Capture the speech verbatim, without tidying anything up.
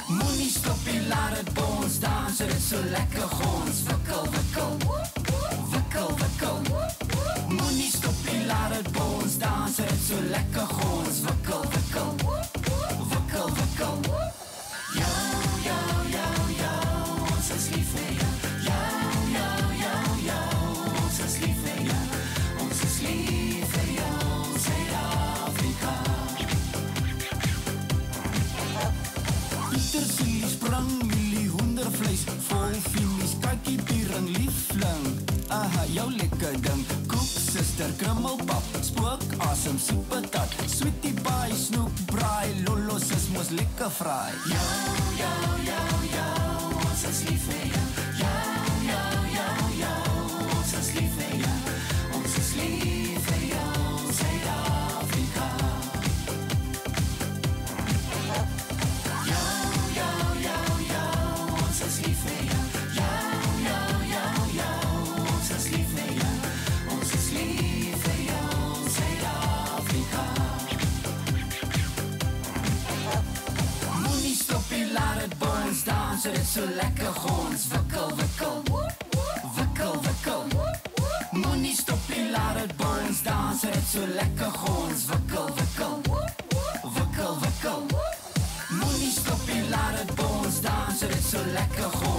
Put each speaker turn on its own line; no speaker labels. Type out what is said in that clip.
Moenie stoppie, laat het bons dans, dit is so lekker gons. Wikkel, wikkel, wikkel, wikkel. Moenie stoppie, laat het bons dans, dit is so lekker gons. Wikkel, wikkel, wikkel, wikkel. Jou, jou, jou, jou, ons is lief vir jou. Jou, jou, jou, jou, ons is lief vir jou. Ons is lief vir jou, Suid-Afrika. Pieter Silie sprang, milie hoendervlees, vol finies, kykie piering, liefling. Aha, jou lekker ding, koek, sister, krummelpap, spook, asem, soepetat, sweetie pie, snoep, braai, lollos is mos lekker vraai. Jou, jou, jou, jou, ons is lief vir jou. Jou, jou, jou, jou, ons is lief vir jou. Ons is lief vir jou, Suid-Afrika. Jou, jou, jou, jou, ons is lief vir jou. Jou, jou, jou, jou, ons is lief vir jou. Ons is lief vir jou, Suid-Afrika. Moenie stoppie, laat het bons dans, dit is so lekker gons. Wikkel, wikkel, wikkel, wikkel. Moenie stoppie, laat het bons dans, dit is so lekker gons. Wikkel, wikkel, wikkel, wikkel. Moenie stoppie, laat het bons dans, dit is so lekker gons.